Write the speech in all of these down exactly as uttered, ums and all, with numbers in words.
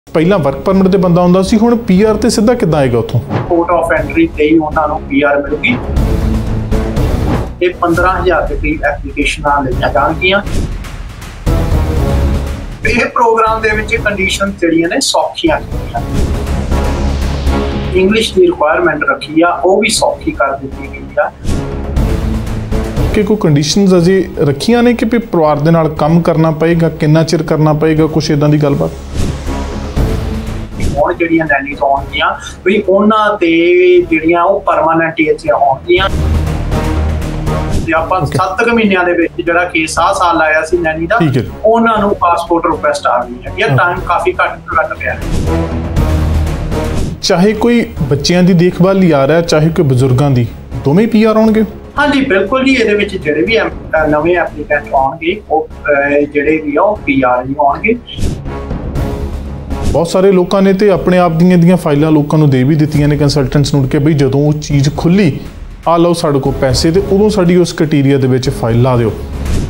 ਪਹਿਲਾਂ work permit ਤੇ ਬੰਦਾ ਹੁੰਦਾ ਸੀ, ਹੁਣ ਪੀਆਰ ਤੇ ਸਿੱਧਾ ਕਿੱਦਾਂ ਆਏਗਾ ਉੱਥੋਂ? ਕੋਰਟ ਆਫ ਐਂਟਰੀ ਤੇ ਹੀ ਉਹਨਾਂ ਨੂੰ ਪੀਆਰ ਮਿਲੂਗੀ। ਇਹ ਪੰਦਰਾਂ ਹਜ਼ਾਰ ਦੇ ਕਰੀਬ ਐਪਲੀਕੇਸ਼ਨਾਂ ਲਈਆਂ ਜਾਣਗੀਆਂ। ਇਹ ਪ੍ਰੋਗਰਾਮ ਦੇ ਵਿੱਚ ਕੰਡੀਸ਼ਨ ਜਿਹੜੀਆਂ ਨੇ ਸੌਖੀਆਂ ਕੀਤੀਆਂ। ਇੰਗਲਿਸ਼ ਦੀ ਰਿਕੁਆਇਰਮੈਂਟ ਰੱਖੀ ਆ, ਉਹ ਵੀ ਸੌਖੀ ਕਰ ਦਿੱਤੀ ਗਈ ਆ। ਕਿ ਕੋਈ ਕੰਡੀਸ਼ਨਸ ਅਜੇ ਰੱਖੀਆਂ ਨੇ ਕਿ ਪਰਿਵਾਰ ਦੇ ਨਾਲ ਕੰਮ ਕਰਨਾ ਪਏਗਾ, ਕਿੰਨਾ ਚਿਰ ਕਰਨਾ ਪਏਗਾ, ਕੁਛ ਇਦਾਂ ਦੀ ਗੱਲਬਾਤ? ਹੁਣ ਜਿਹੜੀਆਂ ਨੈਨੀਜ਼ ਆਉਣਗੀਆਂ ਵੀ ਉਹਨਾਂ ਤੇ ਜਿਹੜੀਆਂ ਉਹ ਪਰਮਾਨੈਂਟ ਇੱਥੇ ਆਉਣਗੀਆਂ। ਤੇ ਆਪਾਂ ਸੱਤ ਕੁ ਮਹੀਨਿਆਂ ਦੇ ਵਿੱਚ ਜਿਹੜਾ ਕੇਸ ਆ ਸਾਲ ਲਾਇਆ ਸੀ ਨੈਨੀ ਦਾ, ਉਹਨਾਂ ਨੂੰ ਪਾਸਪੋਰਟ ਰਿਕੁਐਸਟ ਆ ਗਈ ਹੈ। ਇਹ ਟਾਈਮ ਕਾਫੀ ਘੱਟ ਘੱਟ ਪਿਆ ਹੈ। ਚਾਹੇ ਕੋਈ ਬੱਚਿਆਂ ਦੀ ਦੇਖਭਾਲ ਲਈ ਆ ਰਿਹਾ, ਚਾਹੇ ਕੋਈ ਬਜ਼ੁਰਗਾਂ ਦੀ, ਦੋਵੇਂ ਪੀਆਰ ਆਉਣਗੇ? ਹਾਂਜੀ ਬਿਲਕੁਲ ਜੀ। ਇਹਦੇ ਵਿੱਚ ਜਿਹੜੇ ਵੀ ਨਵੇਂ ਐਪਲੀਕੈਂਟ ਆਉਣਗੇ ਉਹ ਜਿਹੜੇ ਵੀ ਆ ਉਹ ਪੀਆਰ ਹੀ ਆਉਣਗੇ। ਬਹੁਤ ਸਾਰੇ ਲੋਕਾਂ ਨੇ ਤੇ ਆਪਣੇ ਆਪ ਦੀਆਂ ਦੀਆਂ ਫਾਈਲਾਂ ਲੋਕਾਂ ਨੂੰ ਦੇ ਵੀ ਦਿੱਤੀਆਂ ਨੇ ਕੰਸਲਟੈਂਟਸ ਨੂੰ ਕਿ ਬਈ ਜਦੋਂ ਉਹ ਚੀਜ਼ ਖੁੱਲੀ ਆ ਲਓ ਸਾਡੇ ਕੋਲ ਪੈਸੇ, ਤੇ ਉਦੋਂ ਸਾਡੀ ਉਸ ਕ੍ਰਾਈਟੇਰੀਆ ਦੇ ਵਿੱਚ ਫਾਈਲ ਲਾ ਦਿਓ।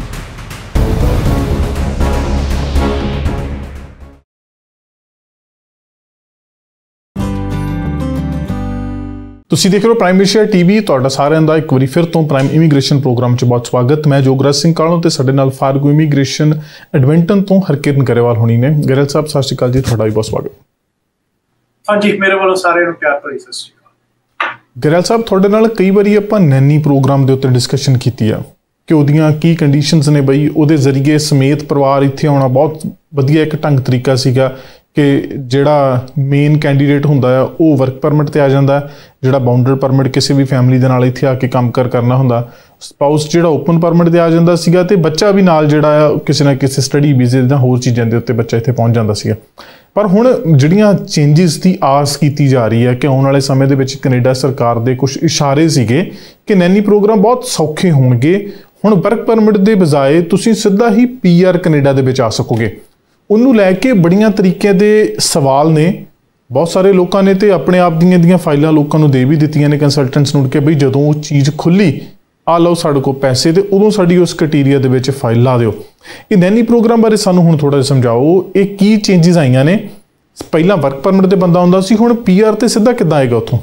ਤੁਸੀਂ ਦੇਖ ਰਹੇ ਹੋ ਪ੍ਰਾਈਮ ਏਸ਼ੀਆ ਟੀਵੀ। ਤੁਹਾਡਾ ਸਾਰਿਆਂ ਦਾ ਇੱਕ ਵਾਰੀ ਫਿਰ ਤੋਂ ਪ੍ਰਾਈਮ ਇਮੀਗ੍ਰੇਸ਼ਨ ਪ੍ਰੋਗਰਾਮ 'ਚ ਬਹੁਤ ਸਵਾਗਤ। ਮੈਂ ਜੋਗਰਾਜ ਸਿੰਘ ਕਾਲੋਂ ਤੇ ਸਾਡੇ ਨਾਲ ਫਾਰਗੋ ਇਮੀਗ੍ਰੇਸ਼ਨ ਐਡਵੈਂਟਨ ਤੋਂ ਹਰਕਿਰਨ ਗਰੇਵਾਲ ਹੋਣੀ ਨੇ। ਗਰੇਵਾਲ ਸਾਹਿਬ ਸਤਿ ਸ਼੍ਰੀ ਅਕਾਲ ਜੀ, ਤੁਹਾਡਾ ਵੀ ਬਹੁਤ ਸਵਾਗਤ। ਹਾਂਜੀ, ਮੇਰੇ ਵੱਲੋਂ ਸਾਰਿਆਂ ਨੂੰ ਪਿਆਰ ਭਰੀ ਸਤਿ ਸ਼੍ਰੀ ਅਕਾਲ। ਗਰੇਵਾਲ ਸਾਹਿਬ, ਤੁਹਾਡੇ ਨਾਲ ਕਈ ਵਾਰੀ ਆਪਾਂ ਨੈਨੀ ਪ੍ਰੋਗਰਾਮ ਦੇ ਉੱਤੇ ਡਿਸਕਸ਼ਨ ਕੀਤੀ ਆ ਕਿ ਉਹਦੀਆਂ ਕੀ ਕੰਡੀਸ਼ਨਸ ਨੇ ਬਈ, ਉਹਦੇ ਜ਼ਰੀਏ ਸਮੇਤ ਪਰਿਵਾਰ ਇੱਥੇ ਆਉਣਾ ਬਹੁਤ ਵਧੀਆ ਇੱਕ ਢੰਗ ਤਰੀਕਾ ਸੀਗਾ ਕਿ ਜਿਹੜਾ ਮੇਨ ਕੈਂਡੀਡੇਟ ਹੁੰਦਾ ਆ ਉਹ ਵਰਕ ਪਰਮਿਟ ਤੇ ਆ ਜਾਂਦਾ, ਜਿਹੜਾ ਬਾਉਂਡਰ ਪਰਮਿਟ ਕਿਸੇ ਵੀ ਫੈਮਿਲੀ ਦੇ ਨਾਲ ਇੱਥੇ ਆ ਕੇ ਕੰਮ ਕਰ ਕਰਨਾ ਹੁੰਦਾ, ਸਪਾਊਸ ਜਿਹੜਾ ਓਪਨ ਪਰਮਿਟ ਤੇ ਆ ਜਾਂਦਾ ਸੀਗਾ, ਤੇ ਬੱਚਾ ਵੀ ਨਾਲ ਜਿਹੜਾ ਆ ਕਿਸੇ ਨਾ ਕਿਸੇ ਸਟੱਡੀ ਵੀਜ਼ੇ ਜਾਂ ਹੋਰ ਚੀਜ਼ਾਂ ਦੇ ਉੱਤੇ ਬੱਚਾ ਇੱਥੇ ਪਹੁੰਚ ਜਾਂਦਾ ਸੀਗਾ। ਪਰ ਹੁਣ ਜਿਹੜੀਆਂ ਚੇਂਜਿਸ ਦੀ ਆਸ ਕੀਤੀ ਜਾ ਰਹੀ ਹੈ ਕਿ ਆਉਣ ਵਾਲੇ ਸਮੇਂ ਦੇ ਵਿੱਚ ਕੈਨੇਡਾ ਸਰਕਾਰ ਦੇ ਕੁਝ ਇਸ਼ਾਰੇ ਸੀਗੇ ਕਿ ਨੈਨੀ ਪ੍ਰੋਗਰਾਮ ਬਹੁਤ ਸੌਖੇ ਹੋਣਗੇ। ਹੁਣ ਵਰਕ ਪਰਮਿਟ ਦੇ ਬਜਾਏ ਤੁਸੀਂ ਸਿੱਧਾ ਹੀ ਪੀਆਰ ਕੈਨੇਡਾ ਦੇ ਵਿੱਚ ਆ ਸਕੋਗੇ। ਉਹਨੂੰ ਲੈ ਕੇ ਬੜੀਆਂ ਤਰੀਕਿਆਂ ਦੇ ਸਵਾਲ ਨੇ। ਬਹੁਤ ਸਾਰੇ ਲੋਕਾਂ ਨੇ ਤੇ ਆਪਣੇ ਆਪ ਦੀਆਂ ਦੀਆਂ ਫਾਈਲਾਂ ਲੋਕਾਂ ਨੂੰ ਦੇ ਵੀ ਦਿੱਤੀਆਂ ਨੇ ਕੰਸਲਟੈਂਟਸ ਨੂੰ ਕਿ ਬਈ ਜਦੋਂ ਉਹ ਚੀਜ਼ ਖੁੱਲੀ ਆ ਲਓ ਸਾਡੇ ਕੋਲ ਪੈਸੇ, ਤੇ ਉਦੋਂ ਸਾਡੀ ਉਸ ਕ੍ਰਾਈਟੇਰੀਆ ਦੇ ਵਿੱਚ ਫਾਈਲ ਲਾ ਦਿਓ। ਇਹ ਨੈਨੀ ਪ੍ਰੋਗਰਾਮ ਬਾਰੇ ਸਾਨੂੰ ਹੁਣ ਥੋੜ੍ਹਾ ਜਿਹਾ ਸਮਝਾਓ, ਇਹ ਕੀ ਚੇਂਜਿਸ ਆਈਆਂ ਨੇ? ਪਹਿਲਾਂ ਵਰਕ ਪਰਮਿਟ ਤੇ ਬੰਦਾ ਹੁੰਦਾ ਸੀ, ਹੁਣ ਪੀਆਰ ਤੇ ਸਿੱਧਾ ਕਿੱਦਾਂ ਆਏਗਾ ਉੱਥੋਂ?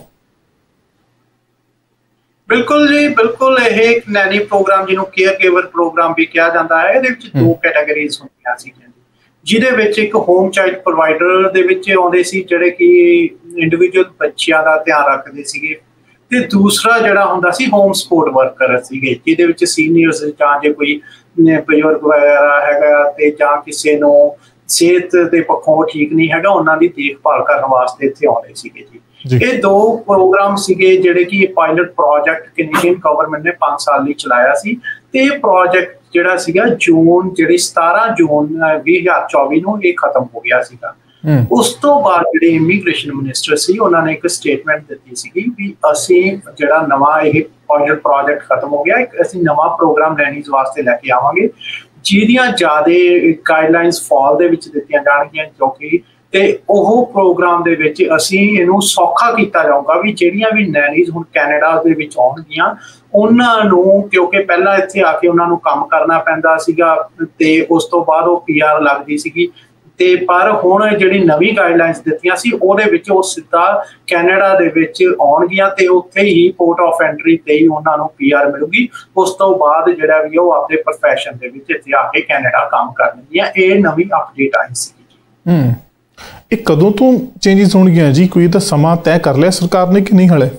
ਬਿਲਕੁਲ ਜੀ, ਬਿਲਕੁਲ। ਇਹ ਨੈਨੀ ਪ੍ਰੋਗਰਾਮ ਜਿਹਨੂੰ ਕੇਅਰ ਗਿਵਰ ਪ੍ਰੋਗਰਾਮ ਵੀ ਕਿਹਾ ਜਾਂਦਾ ਹੈ, ਇਹਦੇ ਵਿੱਚ ਦੋ ਕੈਟਾਗਰੀਜ਼ ਹੁੰਦੀਆਂ ਸੀ, ਜਿਹਦੇ ਵਿੱਚ ਇੱਕ ਹੋਮ ਚਾਈਲਡ ਪ੍ਰੋਵਾਈਡਰ ਦੇ ਵਿੱਚ ਆਉਂਦੇ ਸੀ ਜਿਹੜੇ ਕਿ ਇੰਡੀਵਿਜੂਅਲ ਬੱਚਿਆਂ ਦਾ ਧਿਆਨ ਰੱਖਦੇ ਸੀਗੇ, ਤੇ ਦੂਸਰਾ ਜਿਹੜਾ ਹੁੰਦਾ ਸੀ ਹੋਮ ਸਪੋਰਟ ਵਰਕਰ ਸੀਗੇ, ਜਿਹਦੇ ਵਿੱਚ ਸੀਨੀਅਰਸ ਜਾਂ ਜੇ ਕੋਈ ਬਜ਼ੁਰਗ ਵਗੈਰਾ ਹੈਗਾ ਤੇ ਜਾਂ ਕਿਸੇ ਨੂੰ ਸਿਹਤ ਦੇ ਪੱਖੋਂ ਠੀਕ ਨਹੀਂ ਹੈਗਾ, ਉਹਨਾਂ ਦੀ ਦੇਖਭਾਲ ਕਰਨ ਵਾਸਤੇ ਇੱਥੇ ਆਉਂਦੇ ਸੀਗੇ ਜੀ। ਇਹ ਦੋ ਪ੍ਰੋਗਰਾਮ ਸੀਗੇ ਜਿਹੜੇ ਕਿ ਪਾਇਲਟ ਪ੍ਰੋਜੈਕਟ ਕੈਨੇਡੀਅਨ ਗਵਰਨਮੈਂਟ ਨੇ ਪੰਜ ਸਾਲ ਲਈ ਚਲਾਇਆ ਸੀ, ਤੇ ਇਹ ਪ੍ਰੋਜੈਕਟ ਜਿਹੜਾ ਸੀਗਾ ਜੂਨ ਜਿਹੜੀ ਸਤਾਰਾਂ ਜੂਨ ਵੀਹ ਹਜ਼ਾਰ ਚੌਵੀ ਨੂੰ ਇਹ ਖਤਮ ਹੋ ਗਿਆ ਸੀਗਾ। ਉਸ ਤੋਂ ਬਾਅਦ ਜਿਹੜੇ ਇਮੀਗ੍ਰੇਸ਼ਨ ਮਿਨਿਸਟਰ ਸੀ ਉਹਨਾਂ ਨੇ ਇੱਕ ਸਟੇਟਮੈਂਟ ਦਿੱਤੀ ਸੀਗੀ ਵੀ ਅਸੀਂ ਜਿਹੜਾ ਨਵਾਂ ਇਹ ਪਾਇਲਟ ਪ੍ਰੋਜੈਕਟ ਖਤਮ ਹੋ ਗਿਆ, ਅਸੀਂ ਨਵਾਂ ਪ੍ਰੋਗਰਾਮ ਨੈਨੀਜ਼ ਵਾਸਤੇ ਲੈ ਕੇ ਆਵਾਂਗੇ, ਜਿਹਦੀਆਂ ਜ਼ਿਆਦਾ ਗਾਈਡਲਾਈਨਸ ਫਾਲ ਦੇ ਵਿੱਚ ਦਿੱਤੀਆਂ ਜਾਣਗੀਆਂ, ਕਿਉਂਕਿ ਤੇ ਉਹ ਪ੍ਰੋਗਰਾਮ ਦੇ ਵਿੱਚ ਅਸੀਂ ਇਹਨੂੰ ਸੌਖਾ ਕੀਤਾ ਜਾਊਗਾ ਵੀ ਜਿਹੜੀਆਂ ਵੀ ਨੈਨੀਜ਼ ਹੁਣ ਕੈਨੇਡਾ ਦੇ ਵਿੱਚ ਆਉਣਗੀਆਂ ਉਹਨਾਂ ਨੂੰ, ਕਿਉਂਕਿ ਪਹਿਲਾਂ ਇੱਥੇ ਆ ਕੇ ਉਹਨਾਂ ਨੂੰ ਕੰਮ ਕਰਨਾ ਪੈਂਦਾ ਸੀਗਾ ਤੇ ਉਸ ਤੋਂ ਬਾਅਦ ਉਹ ਪੀਆਰ ਲੱਗਦੀ ਸੀਗੀ, ਤੇ ਪਰ ਹੁਣ ਜਿਹੜੀ ਨਵੀਂ ਗਾਈਡਲਾਈਨਸ ਦਿੱਤੀਆਂ ਸੀ ਉਹਦੇ ਵਿੱਚ ਉਹ ਸਿੱਧਾ ਕੈਨੇਡਾ ਦੇ ਵਿੱਚ ਆਉਣਗੀਆਂ ਤੇ ਉੱਥੇ ਹੀ ਕੋਰਟ ਆਫ ਐਂਟਰੀ ਤੇ ਹੀ ਉਹਨਾਂ ਨੂੰ ਪੀਆਰ ਮਿਲੂਗੀ। ਉਸ ਤੋਂ ਬਾਅਦ ਜਿਹੜਾ ਵੀ ਉਹ ਆਪਣੇ ਪ੍ਰੋਫੈਸ਼ਨ ਦੇ ਵਿੱਚ ਇੱਥੇ ਆ ਕੇ ਕੈਨੇਡਾ ਕੰਮ ਕਰਨਗੀਆਂ। ਇਹ ਨਵੀਂ ਅਪਡੇਟ ਆਈ ਸੀ। ਹੂੰ, ਇਹ ਕਦੋਂ ਤੋਂ ਚੇਂਜਿਸ ਹੋਣਗੀਆਂ ਜੀ? ਕੋਈ ਤਾਂ ਸਮਾਂ ਤੈਅ ਕਰ ਲਿਆ ਸਰਕਾਰ ਨੇ ਕਿ ਨਹੀਂ ਹਲੇ?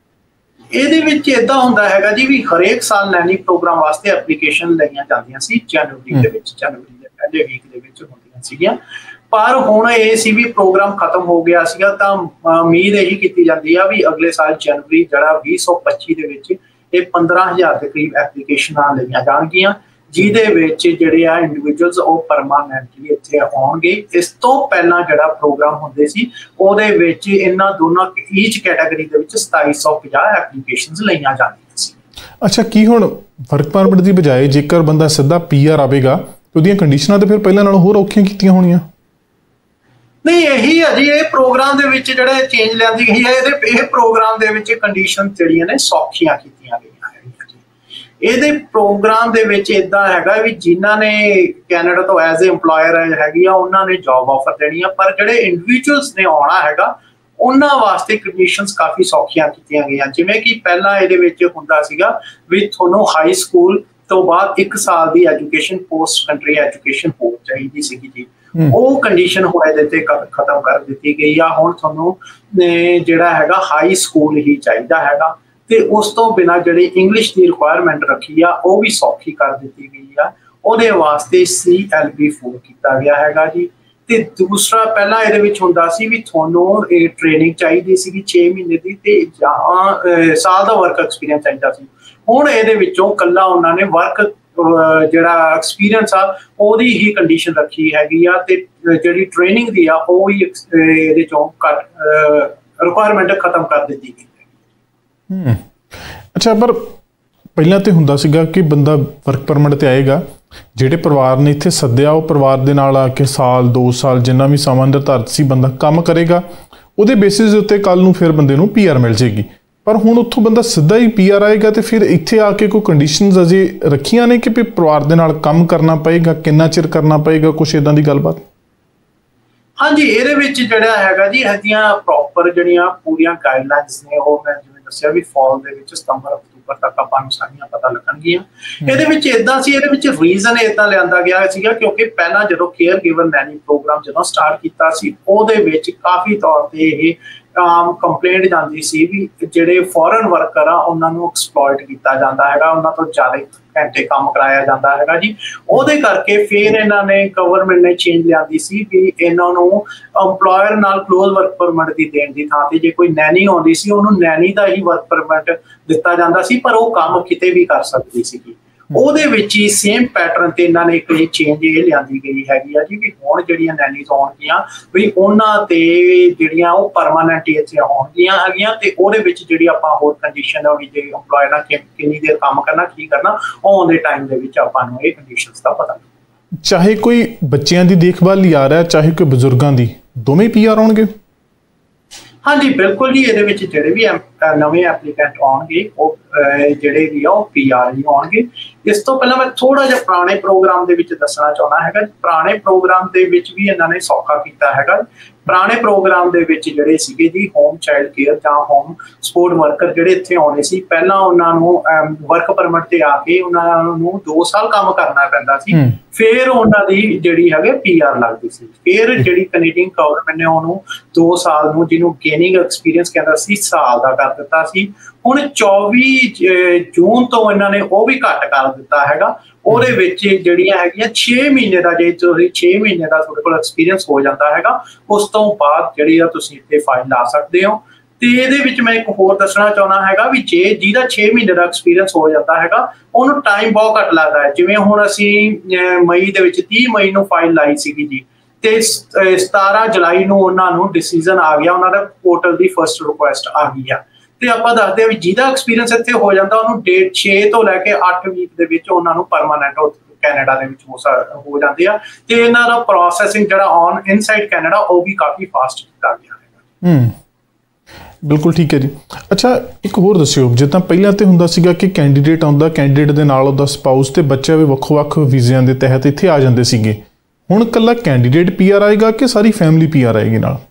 ਇਹਦੇ ਵਿੱਚ ਏਦਾਂ ਹੁੰਦਾ ਹੈਗਾ ਜੀ ਵੀ ਹਰੇਕ ਸਾਲ ਨੈਨੀ ਪ੍ਰੋਗਰਾਮ ਵਾਸਤੇ ਐਪਲੀਕੇਸ਼ਨ ਲਈਆਂ ਜਾਂਦੀਆਂ ਸੀ ਜਨਵਰੀ ਦੇ ਵਿੱਚ, ਜਨਵਰੀ ਦੇ ਪਹਿਲੇ ਵੀਕ ਦੇ ਵਿੱਚ ਹੁੰਦੀਆਂ ਸੀਗੀਆਂ। ਪਰ ਹੁਣ ਇਹ ਸੀ ਵੀ ਪ੍ਰੋਗਰਾਮ ਖਤਮ ਹੋ ਗਿਆ ਸੀਗਾ, ਤਾਂ ਉਮੀਦ ਇਹੀ ਕੀਤੀ ਜਾਂਦੀ ਆ ਵੀ ਅਗਲੇ ਸਾਲ ਜਨਵਰੀ ਜਿਹੜਾ ਵੀਹ ਸੌ ਪੱਚੀ ਦੇ ਵਿੱਚ ਇਹ ਪੰਦਰਾਂ ਹਜ਼ਾਰ ਦੇ ਕਰੀਬ ਐਪਲੀਕੇਸ਼ਨਾਂ ਲਈਆਂ ਜਾਣਗੀਆਂ, ਜਿਹਦੇ ਵਿੱਚ ਜਿਹੜੇ ਆ ਇੰਡੀਵਿਜੂਅਲਸ ਉਹ ਪਰਮਾਨੈਂਟਲੀ ਇੱਥੇ ਆਉਣਗੇ। ਇਸ ਤੋਂ ਪਹਿਲਾਂ ਜਿਹੜਾ ਪ੍ਰੋਗਰਾਮ ਹੁੰਦੇ ਸੀ ਉਹਦੇ ਵਿੱਚ ਇਹਨਾਂ ਦੋਨਾਂ ਈਚ ਕੈਟਾਗਰੀ ਦੇ ਵਿੱਚ ਸਤਾਈ ਸੌ ਪੰਜਾਹ ਐਪਲੀਕੇਸ਼ਨਸ ਲਈਆਂ ਜਾਂਦੀਆਂ ਸੀ। ਅੱਛਾ, ਕੀ ਹੁਣ ਵਰਕ ਪਰਮਿਟ ਦੀ ਬਜਾਏ ਜੇਕਰ ਬੰਦਾ ਸਿੱਧਾ ਪੀਆਰ ਆਵੇਗਾ ਉਹਦੀਆਂ ਕੰਡੀਸ਼ਨਾਂ ਤਾਂ ਫਿਰ ਪਹਿਲਾਂ ਨਾਲੋਂ ਹੋਰ ਔਖੀਆਂ ਕੀਤੀਆਂ ਹੋਣੀਆਂ? ਨਹੀਂ, ਇਹੀ ਹੈ ਜੀ, ਇਹ ਪ੍ਰੋਗਰਾਮ ਦੇ ਵਿੱਚ ਜਿਹੜਾ ਚੇਂਜ ਲਿਆਂਦੀ ਗਈ ਹੈ, ਇਹਦੇ ਇਹ ਪ੍ਰੋਗਰਾਮ ਦੇ ਵਿੱਚ ਕੰਡੀਸ਼ਨ ਜਿਹੜੀਆਂ ਨੇ ਸੌਖੀਆਂ ਕੀਤੀਆਂ ਗਈਆਂ। ਇਹਦੇ ਪ੍ਰੋਗਰਾਮ ਦੇ ਵਿੱਚ ਇਦਾਂ ਹੈਗਾ ਵੀ ਜਿਨ੍ਹਾਂ ਨੇ ਕੈਨੇਡਾ ਤੋਂ ਐਜ਼ ਏ EMPLOYER ਹੈਗੀ ਆ ਉਹਨਾਂ ਨੇ ਜੌਬ ਆਫਰ ਦੇਣੀ ਆ, ਪਰ ਜਿਹੜੇ ਇੰਡੀਵਿਜੂਅਲਸ ਨੇ ਆਉਣਾ ਹੈਗਾ ਉਹਨਾਂ ਵਾਸਤੇ ਕੰਡੀਸ਼ਨਸ ਕਾਫੀ ਸੌਖੀਆਂ ਕੀਤੀਆਂ ਗਈਆਂ। ਜਿਵੇਂ ਕਿ ਪਹਿਲਾਂ ਇਹਦੇ ਵਿੱਚ ਹੁੰਦਾ ਸੀਗਾ ਵੀ ਤੁਹਾਨੂੰ ਹਾਈ ਸਕੂਲ ਤੋਂ ਬਾਅਦ ਇੱਕ ਸਾਲ ਦੀ ਐਜੂਕੇਸ਼ਨ ਪੋਸਟ ਕੰਟਰੀ ਐਜੂਕੇਸ਼ਨ ਹੋ ਚਾਹੀਦੀ ਸੀਗੀ ਜੀ, ਉਹ ਕੰਡੀਸ਼ਨ ਹੁਣ ਇਹਦੇ ਤੇ ਖਤਮ ਕਰ ਦਿੱਤੀ ਗਈ ਆ। ਹੁਣ ਤੁਹਾਨੂੰ ਜਿਹੜਾ ਹੈਗਾ ਹਾਈ ਸਕੂਲ ਹੀ ਚਾਹੀਦਾ ਹੈਗਾ ਤੇ ਉਸ ਤੋਂ ਬਿਨਾਂ ਜਿਹੜੀ ਇੰਗਲਿਸ਼ ਦੀ ਰਿਕੁਆਇਰਮੈਂਟ ਰੱਖੀ ਆ ਉਹ ਵੀ ਸੌਖੀ ਕਰ ਦਿੱਤੀ ਗਈ ਆ। ਉਹਦੇ ਵਾਸਤੇ ਸੀ ਐਲ ਬੀ ਫੋਰ ਕੀਤਾ ਗਿਆ ਹੈਗਾ ਜੀ। ਤੇ ਦੂਸਰਾ ਪਹਿਲਾਂ ਇਹਦੇ ਵਿੱਚ ਹੁੰਦਾ ਸੀ ਵੀ ਤੁਹਾਨੂੰ ਇਹ ਟ੍ਰੇਨਿੰਗ ਚਾਹੀਦੀ ਸੀਗੀ ਛੇ ਮਹੀਨੇ ਦੀ ਤੇ ਜਾਂ ਸਾਲ ਦਾ ਵਰਕ ਐਕਸਪੀਰੀਅੰਸ ਚਾਹੀਦਾ ਸੀ। ਹੁਣ ਇਹਦੇ ਵਿੱਚੋਂ ਕੱਲਾ ਉਹਨਾਂ ਨੇ ਵਰਕ ਜਿਹੜਾ ਐਕਸਪੀਰੀਅੰਸ ਆ ਉਹਦੀ ਹੀ ਕੰਡੀਸ਼ਨ ਰੱਖੀ ਹੈਗੀ ਆ ਤੇ ਜਿਹੜੀ ਟ੍ਰੇਨਿੰਗ ਦੀ ਆ ਉਹ ਹੀ ਇਹਦੇ ਚੋਂ ਘੱਟ ਰਿਕੁਆਇਰਮੈਂਟ ਖਤਮ ਕਰ ਦਿੱਤੀ ਗਈ। ਹੂੰ ਅੱਛਾ, ਪਰ ਪਹਿਲਾਂ ਤੇ ਹੁੰਦਾ ਸੀਗਾ ਕਿ ਬੰਦਾ ਵਰਕ ਪਰਮਿਟ ਤੇ ਆਏਗਾ, ਜਿਹੜੇ ਪਰਿਵਾਰ ਨੇ ਇੱਥੇ ਸੱਦਿਆ ਉਹ ਪਰਿਵਾਰ ਦੇ ਨਾਲ ਆ ਕੇ ਸਾਲ ਦੋ ਸਾਲ ਜਿੰਨਾ ਵੀ ਸਮਾਂ ਨਿਰਧਾਰਿਤ ਸੀ ਬੰਦਾ ਕੰਮ ਕਰੇਗਾ, ਉਹਦੇ ਬੇਸਿਸ ਦੇ ਉੱਤੇ ਕੱਲ੍ਹ ਨੂੰ ਫਿਰ ਬੰਦੇ ਨੂੰ ਪੀ ਆਰ ਮਿਲ ਜਾਏਗੀ। ਪਰ ਹੁਣ ਉੱਥੋਂ ਬੰਦਾ ਸਿੱਧਾ ਹੀ ਪੀ ਆਰ ਆਏਗਾ ਤੇ ਫਿਰ ਇੱਥੇ ਆ ਕੇ ਕੋਈ ਕੰਡੀਸ਼ਨਸ ਅਜੇ ਰੱਖੀਆਂ ਨੇ ਕਿ ਵੀ ਪਰਿਵਾਰ ਦੇ ਨਾਲ ਕੰਮ ਕਰਨਾ ਪਏਗਾ, ਕਿੰਨਾ ਚਿਰ ਕਰਨਾ ਪਏਗਾ, ਕੁਛ ਇੱਦਾਂ ਦੀ ਗੱਲਬਾਤ? ਹਾਂਜੀ, ਇਹਦੇ ਵਿੱਚ ਜਿਹੜਾ ਹੈਗਾ ਜੀ ਇਹਦੀਆਂ ਪ੍ਰੋਪਰ ਜਿਹੜੀਆਂ ਪੂਰੀਆਂ ਗਾਈਡਲਾਈਨਸ ਨੇ ਉਹ ਮੈਂ ਜਿਵੇਂ ਦੱਸਿਆ ਵੀ ਫਾਲ ਦੇ ਵਿੱਚ ਸਤੰਬਰ ਅਕਤੂਬਰ ਤੱਕ ਆਪਾਂ ਨੂੰ ਸਾਰੀਆਂ ਪਤਾ ਲੱਗਣਗੀਆਂ। ਇਹਦੇ ਵਿੱਚ ਇਦਾਂ ਸੀ, ਇਹਦੇ ਵਿੱਚ ਰੀਜ਼ਨ ਇਦਾਂ ਲਿਆਂਦਾ ਗਿਆ ਸੀਗਾ ਕਿਉਂਕਿ ਪਹਿਲਾਂ ਜਦੋਂ ਕੇਅਰ ਗਿਵਰ ਨੈਨੀ ਪ੍ਰੋਗਰਾਮ ਜਦੋਂ ਸਟਾਰਟ ਕੀਤਾ ਸੀ ਉਹਦੇ ਵਿੱਚ ਕਾਫੀ ਤੌਰ ਤੇ ਇਹ ਆਮ ਕੰਪਲੇਂਟ ਜਾਂਦੀ ਸੀ ਵੀ ਜਿਹੜੇ ਫੋਰਨ ਵਰਕਰ ਆ ਉਹਨਾਂ ਨੂੰ ਐਕਸਪਲੋਇਟ ਕੀਤਾ ਜਾਂਦਾ ਹੈਗਾ, ਉਹਨਾਂ ਤੋਂ ਜ਼ਿਆਦਾ ਘੰਟੇ ਕੰਮ ਕਰਾਇਆ ਜਾਂਦਾ ਹੈਗਾ ਜੀ। ਉਹਦੇ ਕਰਕੇ ਫਿਰ ਇਹਨਾਂ ਨੇ ਗਵਰਨਮੈਂਟ ਨੇ ਚੇਂਜ ਲਿਆਂਦੀ ਸੀ ਵੀ ਇਹਨਾਂ ਨੂੰ EMPLOYER ਨਾਲ ਕਲੋਜ਼ ਵਰਕ ਪਰਮਿਟ ਦੀ ਦੇਣ ਦੀ ਥਾਂ ਤੇ ਜੇ ਕੋਈ ਨੈਨੀ ਆਉਂਦੀ ਸੀ ਉਹਨੂੰ ਨੈਨੀ ਦਾ ਹੀ ਵਰਕ ਪਰਮਿਟ ਦਿੱਤਾ ਜਾਂਦਾ ਸੀ, ਪਰ ਉਹ ਕੰਮ ਕਿਤੇ ਵੀ ਕਰ ਸਕਦੀ ਸੀਗੀ। ਉਹਦੇ ਵਿੱਚ ਹੀ ਸੇਮ ਪੈਟਰਨ ਤੇ ਇਹਨਾਂ ਨੇ ਇੱਕ ਚੇਂਜ ਇਹ ਲਿਆਂਦੀ ਗਈ ਹੈਗੀ ਆ ਜੀ ਵੀ ਹੁਣ ਜਿਹੜੀਆਂ ਨੈਨੀਜ਼ ਆਉਣਗੀਆਂ ਵੀ ਉਹਨਾਂ ਤੇ ਜਿਹੜੀਆਂ ਉਹ ਪਰਮਾਨੈਂਟ ਇੱਥੇ ਆਉਣਗੀਆਂ ਹੈਗੀਆਂ ਤੇ ਉਹਦੇ ਵਿੱਚ ਜਿਹੜੀ ਆਪਾਂ ਹੋਰ ਕੰਡੀਸ਼ਨ ਆ ਵੀ ਜੇ EMPLOYER ਨਾਲ ਕਿੰਨੀ ਦੇਰ ਕੰਮ ਕਰਨਾ ਕੀ ਕਰਨਾ ਆਉਣ ਦੇ ਟਾਈਮ ਦੇ ਵਿੱਚ ਆਪਾਂ ਨੂੰ ਇਹ ਕੰਡੀਸ਼ਨਸ ਦਾ ਪਤਾ। ਚਾਹੇ ਕੋਈ ਬੱਚਿਆਂ ਦੀ ਦੇਖਭਾਲ ਲਈ ਆ ਰਿਹਾ ਚਾਹੇ ਕੋਈ ਬਜ਼ੁਰਗਾਂ ਦੀ, ਦੋਵੇਂ ਪੀ ਆਰ ਆਉਣਗੇ? ਹਾਂਜੀ ਬਿਲਕੁਲ ਜੀ, ਇਹਦੇ ਵਿੱਚ ਜਿਹੜੇ ਵੀ ਨਵੇਂ ਐਪਲੀਕੈਂਟ ਆਉਣਗੇ ਉਹ ਜਿਹੜੇ ਵੀ ਆ ਉਹ ਪੀ ਆਰ ਹੀ ਆਉਣਗੇ। ਇਸ ਤੋਂ ਪਹਿਲਾਂ ਮੈਂ ਥੋੜਾ ਜਿਹਾ ਪੁਰਾਣੇ ਪ੍ਰੋਗਰਾਮ ਦੇ ਵਿੱਚ ਦੱਸਣਾ ਚਾਹੁੰਦਾ ਹੈਗਾ। ਪੁਰਾਣੇ ਪ੍ਰੋਗਰਾਮ ਦੇ ਵਿੱਚ ਵੀ ਇਹਨਾਂ ਨੇ ਸੌਖਾ ਕੀਤਾ ਹੈਗਾ। ਪੁਰਾਣੇ ਪ੍ਰੋਗਰਾਮ ਦੇ ਵਿੱਚ ਜਿਹੜੇ ਸੀਗੇ ਜੀ ਹੋਮ ਚਾਈਲਡ ਕੇਅਰ ਜਾਂ ਹੋਮ ਸਪੋਰਟ ਵਰਕਰ ਜਿਹੜੇ ਇੱਥੇ ਆਉਣੇ ਸੀ, ਪਹਿਲਾਂ ਉਹਨਾਂ ਨੂੰ ਵਰਕ ਪਰਮਿਟ ਤੇ ਆ ਕੇ ਉਹਨਾਂ ਨੂੰ ਦੋ ਸਾਲ ਕੰਮ ਕਰਨਾ ਪੈਂਦਾ ਸੀ, ਫਿਰ ਉਹਨਾਂ ਦੀ ਜਿਹੜੀ ਹੈਗੇ ਪੀ ਆਰ ਲੱਗਦੀ ਸੀ। ਫਿਰ ਜਿਹੜੀ ਕੈਨੇਡੀਅਨ ਗਵਰਨਮੈਂਟ ਨੇ ਉਹਨੂੰ ਦੋ ਸਾਲ ਨੂੰ ਜਿਹਨੂੰ ਗੇਨਿੰਗ ਐਕਸਪੀਰੀਅੰਸ ਕਹਿੰਦਾ ਸੀ ਸਾਲ ਦਾ ਕਰ ਦਿੱਤਾ ਸੀ। ਹੁਣ ਚੌਵੀ ਜੂਨ ਤੋਂ ਇਹਨਾਂ ਨੇ ਉਹ ਵੀ ਘੱਟ ਕਰ ਦਿੱਤਾ ਹੈਗਾ। ਉਹਦੇ ਵਿੱਚ ਜਿਹੜੀਆਂ ਹੈਗੀਆਂ ਛੇ ਮਹੀਨੇ ਦਾ, ਜੇ ਤੁਸੀਂ ਛੇ ਮਹੀਨੇ ਦਾ ਤੁਹਾਡੇ ਕੋਲ ਐਕਸਪੀਰੀਅੰਸ ਹੋ ਜਾਂਦਾ ਹੈਗਾ ਉਸ ਤੋਂ ਬਾਅਦ ਜਿਹੜੀ ਆ ਤੁਸੀਂ ਇੱਥੇ ਫਾਈਲ ਲਾ ਸਕਦੇ ਹੋ। ਤੇ ਇਹਦੇ ਵਿੱਚ ਮੈਂ ਇੱਕ ਹੋਰ ਦੱਸਣਾ ਚਾਹੁੰਦਾ ਹੈਗਾ ਵੀ ਜੇ ਜਿਹਦਾ ਛੇ ਮਹੀਨੇ ਦਾ ਐਕਸਪੀਰੀਅੰਸ ਹੋ ਜਾਂਦਾ ਹੈਗਾ ਉਹਨੂੰ ਟਾਈਮ ਬਹੁਤ ਘੱਟ ਲੱਗਦਾ ਹੈ। ਜਿਵੇਂ ਹੁਣ ਅਸੀਂ ਮਈ ਦੇ ਵਿੱਚ ਤੀਹ ਮਈ ਨੂੰ ਫਾਈਲ ਲਾਈ ਸੀਗੀ ਜੀ ਤੇ ਸਤਾਰਾਂ ਜੁਲਾਈ ਨੂੰ ਉਹਨਾਂ ਨੂੰ ਡਿਸੀਜ਼ਨ ਆ ਗਿਆ, ਉਹਨਾਂ ਦਾ ਪੋਰਟਲ ਦੀ ਫਸਟ ਰਿਕੁਐਸਟ ਆ ਗਈ ਆ। ਤੇ ਆਪਾਂ ਦੱਸਦੇ ਆ ਵੀ ਜਿਹਦਾ ਐਕਸਪੀਰੀਅੰਸ ਇੱਥੇ ਹੋ ਜਾਂਦਾ ਉਹਨੂੰ ਡੇਟ ਛੇ ਤੋਂ ਲੈ ਕੇ ਅੱਠ ਵੀਕ ਦੇ ਵਿੱਚ ਉਹਨਾਂ ਨੂੰ ਪਰਮਾਨੈਂਟ ਕੈਨੇਡਾ ਦੇ ਵਿੱਚ ਹੋ ਜਾਂਦੇ ਆ ਤੇ ਇਹਨਾਂ ਦਾ ਪ੍ਰੋਸੈਸਿੰਗ ਜਿਹੜਾ ਔਨ ਇਨਸਾਈਡ ਕੈਨੇਡਾ ਉਹ ਵੀ ਕਾਫੀ ਫਾਸਟ ਕੀਤਾ ਗਿਆ ਹੈ। ਹੂੰ ਬਿਲਕੁਲ ਠੀਕ ਹੈ ਜੀ। ਅੱਛਾ, ਇੱਕ ਹੋਰ ਦੱਸਿਓ, ਜਿੱਦਾਂ ਪਹਿਲਾਂ ਤੇ ਹੁੰਦਾ ਸੀਗਾ ਕਿ ਕੈਂਡੀਡੇਟ ਆਉਂਦਾ, ਕੈਂਡੀਡੇਟ ਦੇ ਨਾਲ ਉਹਦਾ ਸਪਾਊਸ ਤੇ ਬੱਚਾ ਵੀ ਵੱਖ-ਵੱਖ ਵੀਜ਼ਿਆਂ ਦੇ ਤਹਿਤ ਇੱਥੇ ਆ ਜਾਂਦੇ ਸੀਗੇ। ਹੁਣ ਇਕੱਲਾ ਕੈਂਡੀਡੇਟ ਪੀ ਆਰ ਆਏਗਾ ਕਿ ਸਾਰੀ ਫੈਮਿਲੀ ਪੀ ਆਰ ਆਏਗੀ ਨਾਲ?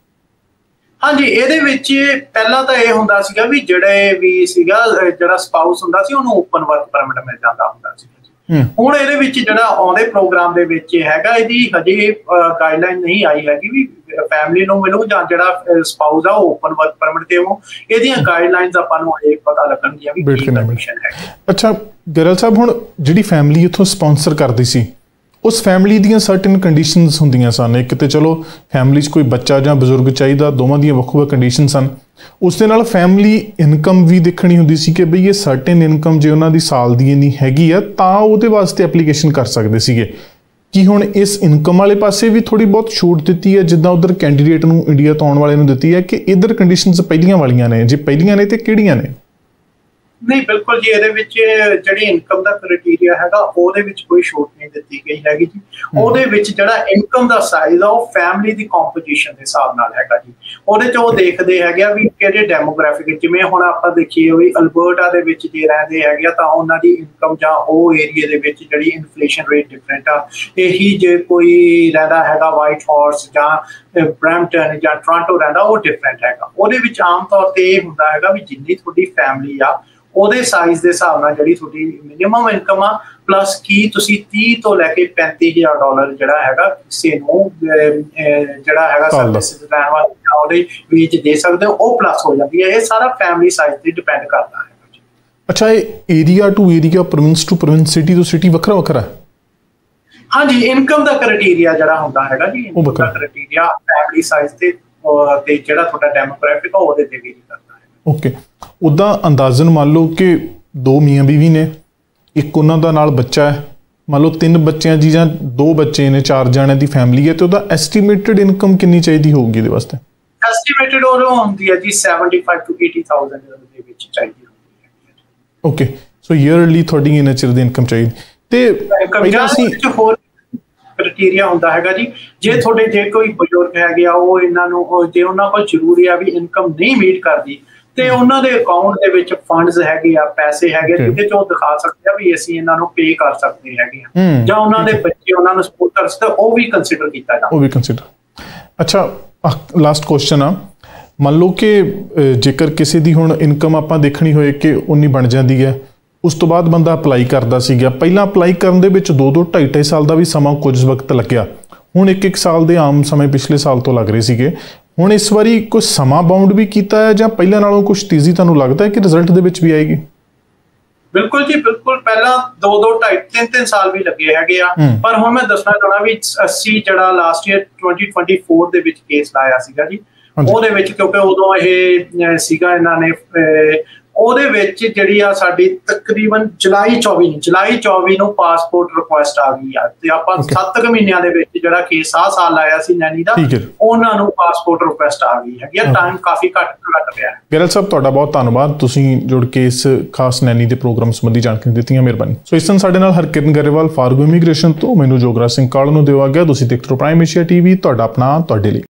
ਹਾਂਜੀ, ਇਹਦੇ ਵਿੱਚ ਪਹਿਲਾਂ ਤਾਂ ਇਹ ਹੁੰਦਾ ਸੀਗਾ ਵੀ ਜਿਹੜੇ ਵੀ ਸੀਗਾ ਜਿਹੜਾ ਸਪਾਊਸ ਹੁੰਦਾ ਸੀ ਉਹਨੂੰ ਓਪਨ ਵਰਕ ਪਰਮਿਟ ਮਿਲ ਜਾਂਦਾ ਹੁੰਦਾ ਸੀ। ਹੁਣ ਇਹਦੇ ਵਿੱਚ ਜਿਹੜਾ ਆਉਂਦੇ ਪ੍ਰੋਗਰਾਮ ਦੇ ਵਿੱਚ ਹੈਗਾ ਇਹਦੀ ਹਜੇ ਗਾਈਡਲਾਈਨ ਨਹੀਂ ਆਈ ਹੈਗੀ ਵੀ ਫੈਮਿਲੀ ਨੂੰ ਮਿਲੂ ਜਾਂ ਜਿਹੜਾ ਸਪਾਊਸ ਆ ਉਹ ਓਪਨ ਵਰਕ ਪਰਮਿਟ ਤੇ ਹੋ। ਇਹਦੀਆਂ ਗਾਈਡਲਾਈਨਸ ਆਪਾਂ ਨੂੰ ਹਜੇ ਪਤਾ ਲੱਗਣਗੀਆਂ ਵੀ ਕੀ ਕੰਡੀਸ਼ਨ ਹੈ। ਅੱਛਾ ਗਰਲ ਸਾਹਿਬ, ਹੁਣ ਜਿਹੜੀ ਫੈਮਿਲੀ ਇੱਥੋਂ ਸਪਾਂਸਰ ਕਰਦੀ ਸੀ ਉਸ ਫੈਮਿਲੀ ਦੀਆਂ ਸਰਟਨ ਕੰਡੀਸ਼ਨਸ ਹੁੰਦੀਆਂ ਸਨ। ਇੱਕ ਤੇ ਚਲੋ ਫੈਮਿਲੀ 'ਚ ਕੋਈ ਬੱਚਾ ਜਾਂ ਬਜ਼ੁਰਗ ਚਾਹੀਦਾ, ਦੋਵਾਂ ਦੀਆਂ ਵੱਖ-ਵੱਖ ਕੰਡੀਸ਼ਨ ਸਨ। ਉਸ ਦੇ ਨਾਲ ਫੈਮਿਲੀ ਇਨਕਮ ਵੀ ਦੇਖਣੀ ਹੁੰਦੀ ਸੀ ਕਿ ਬਈ ਇਹ ਸਰਟਨ ਇਨਕਮ ਜੇ ਉਹਨਾਂ ਦੀ ਸਾਲ ਦੀ ਇੰਨੀ ਹੈਗੀ ਆ ਤਾਂ ਉਹਦੇ ਵਾਸਤੇ ਐਪਲੀਕੇਸ਼ਨ ਕਰ ਸਕਦੇ ਸੀਗੇ। ਕੀ ਹੁਣ ਇਸ ਇਨਕਮ ਵਾਲੇ ਪਾਸੇ ਵੀ ਥੋੜ੍ਹੀ ਬਹੁਤ ਛੂਟ ਦਿੱਤੀ ਹੈ ਜਿੱਦਾਂ ਉੱਧਰ ਕੈਂਡੀਡੇਟ ਨੂੰ ਇੰਡੀਆ ਤੋਂ ਆਉਣ ਵਾਲੇ ਨੂੰ ਦਿੱਤੀ ਹੈ, ਕਿ ਇੱਧਰ ਕੰਡੀਸ਼ਨਸ ਪਹਿਲੀਆਂ ਵਾਲੀਆਂ ਨੇ? ਜੇ ਪਹਿਲੀਆਂ ਨੇ ਤੇ ਕਿਹੜੀਆਂ ਨੇ? ਨਹੀਂ ਬਿਲਕੁਲ ਜੀ, ਇਹਦੇ ਵਿੱਚ ਜਿਹੜੀ ਇਨਕਮ ਦਾ ਕ੍ਰਾਈਟੇਰੀਆ ਹੈਗਾ ਉਹਦੇ ਵਿੱਚ ਕੋਈ ਛੋਟ ਨਹੀਂ ਦਿੱਤੀ ਗਈ ਹੈਗੀ ਜੀ। ਉਹਦੇ ਵਿੱਚ ਜਿਹੜਾ ਇਨਕਮ ਦਾ ਸਾਈਜ਼ ਆ ਉਹ ਫੈਮਿਲੀ ਦੀ ਕੰਪੋਜੀਸ਼ਨ ਦੇ ਹਿਸਾਬ ਨਾਲ ਹੈਗਾ ਜੀ। ਉਹਦੇ 'ਚ ਉਹ ਦੇਖਦੇ ਹੈਗੇ ਆ ਵੀ ਕਿਹੜੇ ਡੈਮੋਗ੍ਰਾਫਿਕ, ਜਿਵੇਂ ਹੁਣ ਆਪਾਂ ਦੇਖੀਏ ਵੀ ਅਲਬਰਟਾ ਦੇ ਵਿੱਚ ਜੇ ਰਹਿੰਦੇ ਹੈਗੇ ਆ ਤਾਂ ਉਹਨਾਂ ਦੀ ਇਨਕਮ ਜਾਂ ਉਹ ਏਰੀਏ ਦੇ ਵਿੱਚ ਜਿਹੜੀ ਇਨਫਲੇਸ਼ਨ ਰੇਟ ਡਿਫਰੈਂਟ ਆ। ਇਹੀ ਜੇ ਕੋਈ ਰਹਿੰਦਾ ਹੈਗਾ ਵਾਈਟ ਹਾਰਸ ਜਾਂ ਬਰੈਂਪਟਨ ਜਾਂ ਟੋਰਾਂਟੋ ਰਹਿੰਦਾ ਉਹ ਡਿਫਰੈਂਟ ਹੈਗਾ। ਉਹਦੇ ਵਿੱਚ ਆਮ ਤੌਰ ਤੇ ਇਹ ਹੁੰਦਾ ਹੈਗਾ ਵੀ ਜਿੰਨੀ ਤੁਹਾਡੀ ਫੈਮਿਲੀ ਆ ਉਹਦੇ ਸਾਈਜ਼ ਦੇ ਹਿਸਾਬ ਨਾਲ ਜਿਹੜੀ ਤੁਹਾਡੀ ਮਿਨੀਮਮ ਇਨਕਮ ਆ ਪਲੱਸ ਕੀ ਤੁਸੀਂ ਤੀਹ ਤੋਂ ਲੈ ਕੇ ਪੈਂਤੀ ਹਜ਼ਾਰ ਡਾਲਰ ਜਿਹੜਾ ਹੈਗਾ ਕਿਸੇ ਨੂੰ ਜਿਹੜਾ ਹੈਗਾ ਸਰਵਿਸ ਲੈਣ ਵਾਸਤੇ ਉਹਦੇ ਵਿੱਚ ਦੇ ਸਕਦੇ ਹੋ, ਉਹ ਪਲੱਸ ਹੋ ਜਾਂਦੀ ਹੈ। ਇਹ ਸਾਰਾ ਫੈਮਿਲੀ ਸਾਈਜ਼ ਤੇ ਡਿਪੈਂਡ ਕਰਦਾ ਹੈ। ਅੱਛਾ, ਇਹ area to area, province to province, city to city ਵੱਖਰਾ ਵੱਖਰਾ ਹੈ? ਹਾਂਜੀ, ਇਨਕਮ ਦਾ ਕ੍ਰਾਈਟੇਰੀਆ ਜਿਹੜਾ ਹੁੰਦਾ ਹੈਗਾ ਜੀ, ਇਨਕਮ ਦਾ ਕ੍ਰਾਈਟੇਰੀਆ ਫੈਮਿਲੀ ਸਾਈਜ਼ ਤੇ ਤੇ ਜਿਹੜਾ ਤੁਹਾਡਾ ਡੈਮੋਗ੍ਰਾਫਿਕ ਆ ਉਹਦੇ ਤੇ ਵੇਰੀ ਕਰਦਾ ਹੈ। ਓਕੇ, ਉੱਦਾਂ ਅੰਦਾਜ਼ਨ ਮੰਨ ਲਓ ਕਿ ਦੋ ਮੀਆਂ ਬੀਵੀ ਨੇ, ਇੱਕ ਉਹਨਾਂ ਦਾ ਨਾਲ ਬੱਚਾ ਹੈ, ਮੰਨ ਲਓ ਤਿੰਨ ਬੱਚਿਆਂ ਦੀ ਜਾਂ ਦੋ ਬੱਚੇ ਨੇ, ਚਾਰ ਜਣਿਆਂ ਦੀ ਫੈਮਿਲੀ ਹੈ, ਤੇ ਉਹਦਾ ਐਸਟੀਮੇਟਡ ਇਨਕਮ ਕਿੰਨੀ ਚਾਹੀਦੀ ਹੋਊਗੀ ਇਹਦੇ ਵਾਸਤੇ? ਐਸਟੀਮੇਟਡ ਉਹ ਹੁੰਦੀ ਹੈ ਜੀ ਸੈਵਨਟੀ-ਫਾਈਵ ਟੂ ਏਟੀ ਥਾਊਜ਼ੈਂਡ ਦੇ ਵਿੱਚ ਚਾਹੀਦੀ ਹੁੰਦੀ ਹੈ। ਓਕੇ, ਸੋ ਈਅਰਲੀ ਤੁਹਾਡੀ ਇੰਨੇ ਚਿਰ ਦੀ ਇਨਕਮ ਚਾਹੀਦੀ। ਤੇ ਪਹਿਲਾਂ ਅਸੀਂ ਹੋਰ ਕ੍ਰਾਈਟੇਰੀਆ ਹੁੰਦਾ ਹੈਗਾ ਜੀ, ਜੇ ਤੁਹਾਡੇ ਜੇ ਕੋਈ ਬਜ਼ੁਰਗ ਹੈਗੇ ਆ ਉਹ ਇਹਨਾਂ ਨੂੰ ਜੇ ਉਹਨਾਂ ਕੋਲ ਜ਼ਰੂਰੀ ਆ ਵੀ ਇਨਕਮ ਨਹੀਂ ਮੀਟ ਕਰਦੀ ਤੇ ਉਹਨਾਂ ਦੇ ਅਕਾਊਂਟ ਦੇ ਵਿੱਚ ਫੰਡਸ ਹੈਗੇ ਆ, ਪੈਸੇ ਹੈਗੇ ਜਿਹਦੇ ਚ ਉਹ ਦਿਖਾ ਸਕਦੇ ਆ ਵੀ ਅਸੀਂ ਇਹਨਾਂ ਨੂੰ ਪੇ ਕਰ ਸਕਦੇ ਹੈਗੇ ਆ, ਜਾਂ ਉਹਨਾਂ ਦੇ ਬੱਚੇ ਉਹਨਾਂ ਨੂੰ ਸਪੋਰਟ ਕਰ ਸਕਦੇ, ਉਹ ਵੀ ਕੰਸੀਡਰ ਕੀਤਾ ਜਾਂਦਾ। ਉਹ ਵੀ ਕੰਸੀਡਰ। ਅੱਛਾ, ਲਾਸਟ ਕੁਐਸਚਨ ਆ, ਮੰਨ ਲਓ ਕਿ ਜੇਕਰ ਕਿਸੇ ਦੀ ਹੁਣ ਇਨਕਮ ਆਪਾਂ ਦੇਖਣੀ ਹੋਏ ਕਿ ਉਨੀ ਬਣ ਜਾਂਦੀ ਹੈ, ਉਸ ਤੋਂ ਬਾਅਦ ਬੰਦਾ ਅਪਲਾਈ ਕਰਦਾ ਸੀਗਾ, ਪਹਿਲਾਂ ਅਪਲਾਈ ਕਰਨ ਦੇ ਵਿੱਚ ਦੋ ਦੋ ਢਾਈ ਢਾਈ ਸਾਲ ਦਾ ਵੀ ਸਮਾਂ ਕੁਝ ਵਕਤ ਲੱਗਿਆ, ਹੁਣ ਇੱਕ ਇੱਕ ਸਾਲ ਦੇ ਆਮ ਸਮੇਂ ਪਿਛਲੇ ਸਾਲ ਤੋਂ ਲੱਗ ਰਹੇ ਸੀਗੇ। ਹੁਣ ਇਸ ਵਾਰੀ ਕੁਝ ਸਮਾਂ ਬਾਉਂਡ ਵੀ ਕੀਤਾ ਹੈ ਜਾਂ ਪਹਿਲਾਂ ਨਾਲੋਂ ਕੁਝ ਤੇਜ਼ੀ ਤੁਹਾਨੂੰ ਲੱਗਦਾ ਹੈ ਕਿ ਰਿਜ਼ਲਟ ਦੇ ਵਿੱਚ ਵੀ ਆਏਗੀ? ਬਿਲਕੁਲ ਜੀ, ਬਿਲਕੁਲ। ਪਹਿਲਾਂ ਦੋ ਦੋ ਢਾਈ ਤਿੰਨ ਤਿੰਨ ਸਾਲ ਵੀ ਲੱਗੇ ਹੈਗੇ ਆ, ਪਰ ਹੁਣ ਮੈਂ ਦੱਸਣਾ ਚਾਹੁੰਦਾ ਵੀ ਅਸੀਂ ਜਿਹੜਾ last year twenty twenty four ਦੇ ਵਿੱਚ ਕੇਸ ਲਾਇਆ ਸੀਗਾ ਜੀ, ਉਹਦੇ ਵਿੱਚ ਕਿਉਂਕਿ ਉਦੋਂ ਇਹ ਸੀਗਾ ਇਹਨਾਂ ਨੇ ਉਹਦੇ ਵਿੱਚ ਜਿਹੜੀ ਆ ਸਾਡੀ ਤਕਰੀਬਨ ਜੁਲਾਈ ਚੌਵੀ ਨੂੰ ਜੁਲਾਈ ਚੌਵੀ ਨੂੰ ਪਾਸਪੋਰਟ ਰਿਕੁਐਸਟ ਆ ਗਈ ਆ, ਤੇ ਆਪਾਂ ਸੱਤ ਕੁ ਮਹੀਨਿਆਂ ਦੇ ਵਿੱਚ ਜਿਹੜਾ ਕੇਸ ਆਹ ਸਾਲ ਆਇਆ ਸੀ ਨੈਨੀ ਦਾ, ਉਹਨਾਂ ਨੂੰ ਪਾਸਪੋਰਟ ਰਿਕੁਐਸਟ ਆ ਗਈ ਹੈਗੀ ਆ। ਟਾਈਮ ਕਾਫੀ ਘੱਟ ਘੱਟ ਪਿਆ। ਗਿਰਲ ਸਾਹਿਬ, ਤੁਹਾਡਾ ਬਹੁਤ ਧੰਨਵਾਦ, ਤੁਸੀਂ ਜੁੜ ਕੇ ਇਸ ਖਾਸ ਨੈਨੀ ਦੇ ਪ੍ਰੋਗਰਾਮ ਸੰਬੰਧੀ ਜਾਣਕਾਰੀ ਦਿੱਤੀਆਂ, ਮਿਹਰਬਾਨੀ। ਸੋ ਇਸ ਦਿਨ ਸਾਡੇ ਨਾਲ ਹਰਕਿਰਨ ਗਰੇਵਾਲ, ਫਾਰਗੋ ਇਮੀਗ੍ਰੇਸ਼ਨ ਤੋਂ। ਮੈਨੂੰ ਜੋਗਰਾਜ ਸਿੰਘ ਕਾਲ ਨੂੰ ਦਿਓ ਆਗਿਆ। ਤੁਸੀਂ ਦੇਖਦੇ ਰਹੋ ਪ੍ਰਾਈਮ ਏਸ਼ੀਆ ਟੀਵੀ, ਤੁਹਾਡਾ ਆਪਣਾ, ਤੁਹਾਡੇ ਲਈ।